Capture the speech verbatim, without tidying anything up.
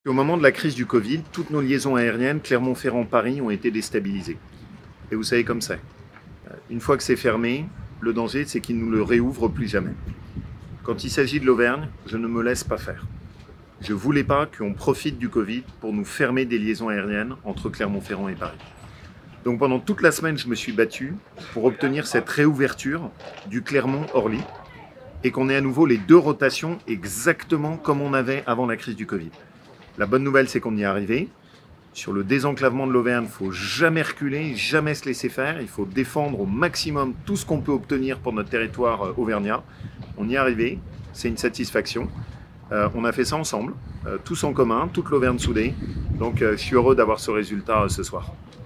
Au moment de la crise du Covid, toutes nos liaisons aériennes Clermont-Ferrand-Paris ont été déstabilisées. Et vous savez comme c'est. Une fois que c'est fermé, le danger, c'est qu'ils ne nous le réouvrent plus jamais. Quand il s'agit de l'Auvergne, je ne me laisse pas faire. Je ne voulais pas qu'on profite du Covid pour nous fermer des liaisons aériennes entre Clermont-Ferrand et Paris. Donc pendant toute la semaine, je me suis battu pour obtenir cette réouverture du Clermont-Orly et qu'on ait à nouveau les deux rotations exactement comme on avait avant la crise du Covid. La bonne nouvelle, c'est qu'on y est arrivé. Sur le désenclavement de l'Auvergne, il ne faut jamais reculer, jamais se laisser faire. Il faut défendre au maximum tout ce qu'on peut obtenir pour notre territoire auvergnat. On y est arrivé, c'est une satisfaction. Euh, on a fait ça ensemble, euh, tous en commun, toute l'Auvergne soudée. Donc euh, je suis heureux d'avoir ce résultat euh, ce soir.